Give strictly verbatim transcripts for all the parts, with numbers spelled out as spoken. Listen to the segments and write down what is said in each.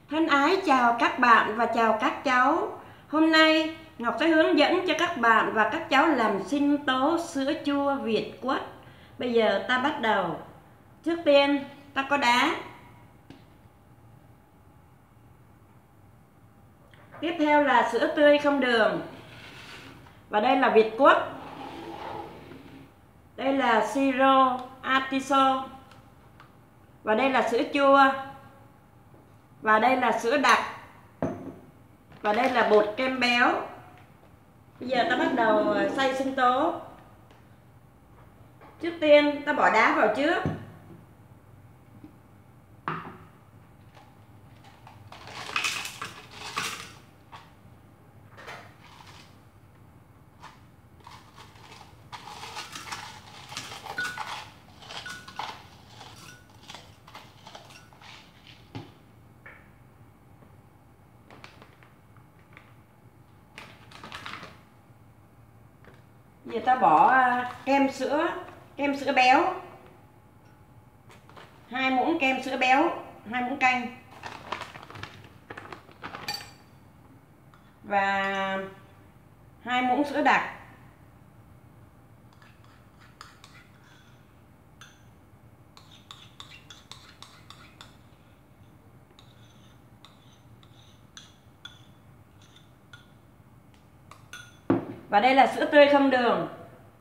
Thân ái chào các bạn và chào các cháu. Hôm nay Ngọc sẽ hướng dẫn cho các bạn và các cháu làm sinh tố sữa chua Việt Quất. Bây giờ ta bắt đầu. Trước tiên ta có đá. Tiếp theo là sữa tươi không đường. Và đây là Việt Quất. Đây là siro atiso. Và đây là sữa chua. Và đây là sữa đặc. Và đây là bột kem béo. Bây giờ ta bắt đầu xay sinh tố. Trước tiên ta bỏ đá vào trước. Bây giờ ta bỏ kem sữa, kem sữa béo, hai muỗng kem sữa béo, hai muỗng canh và hai muỗng sữa đặc. Và đây là sữa tươi không đường.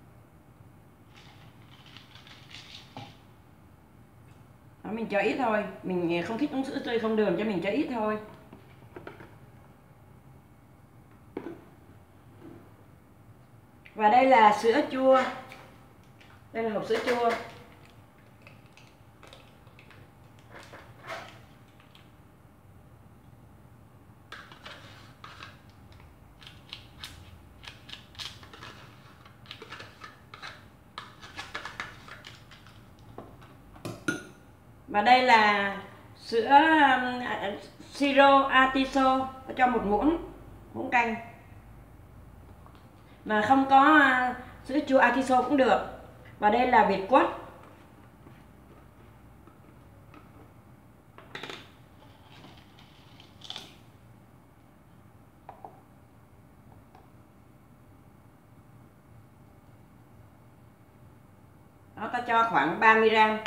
Đó, mình cho ít thôi, mình không thích uống sữa tươi không đường cho mình cho ít thôi. Và đây là sữa chua. Đây là hộp sữa chua. Và đây là sữa um, siro atiso, cho một muỗng muỗng canh. Mà không có uh, sữa chua atiso cũng được. Và đây là Việt Quất. Đó, ta cho khoảng ba mươi gam.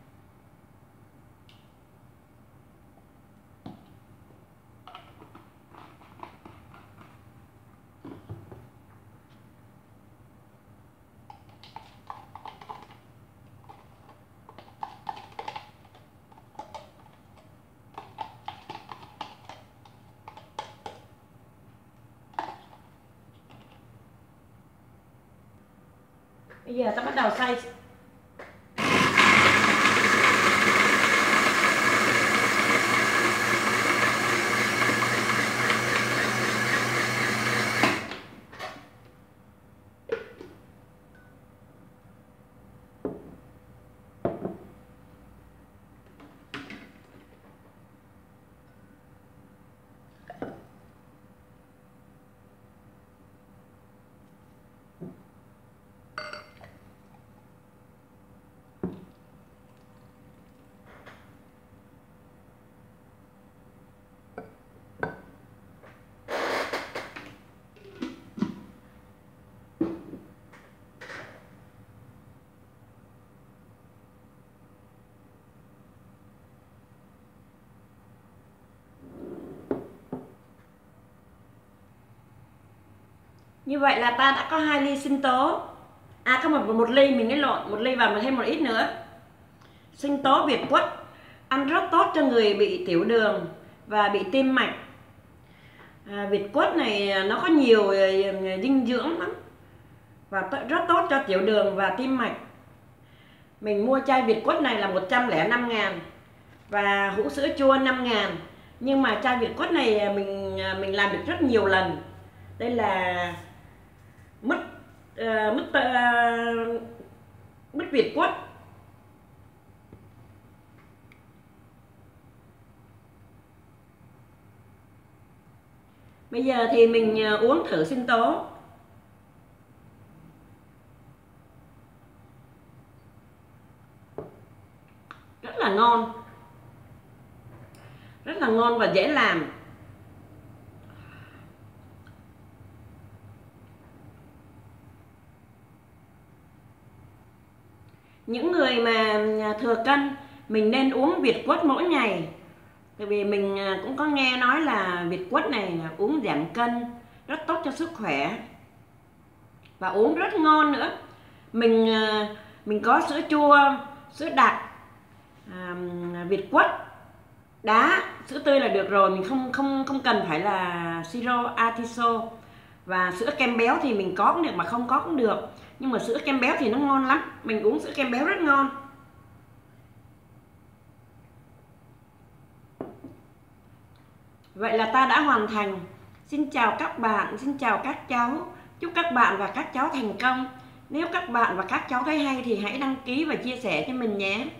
Bây giờ ta bắt đầu xay. Như vậy là ta đã có hai ly sinh tố. À, có một một ly, mình lấy lộn, một ly vào mà thêm một ít nữa. Sinh tố Việt Quất ăn rất tốt cho người bị tiểu đường và bị tim mạch. À, Việt Quất này nó có nhiều dinh dưỡng lắm và rất tốt cho tiểu đường và tim mạch. Mình mua chai Việt Quất này là một trăm lẻ năm ngàn và hũ sữa chua năm ngàn. Nhưng mà chai Việt Quất này mình mình làm được rất nhiều lần. Đây là mứt uh, mứt uh, mứt Việt Quất. Bây giờ thì mình uống thử sinh tố. Rất là ngon. rất là ngon và dễ làm. Những người mà thừa cân mình nên uống Việt quất mỗi ngày. Tại vì mình cũng có nghe nói là Việt quất này là uống giảm cân, rất tốt cho sức khỏe và uống rất ngon nữa. Mình mình có sữa chua, sữa đặc, à, Việt quất đá, sữa tươi là được rồi, mình không không không cần phải là siro atiso. Và sữa kem béo thì mình có cũng được mà không có cũng được, nhưng mà sữa kem béo thì nó ngon lắm, mình uống sữa kem béo rất ngon. Vậy là ta đã hoàn thành. Xin chào các bạn, xin chào các cháu. Chúc các bạn và các cháu thành công. Nếu các bạn và các cháu thấy hay thì hãy đăng ký và chia sẻ cho mình nhé.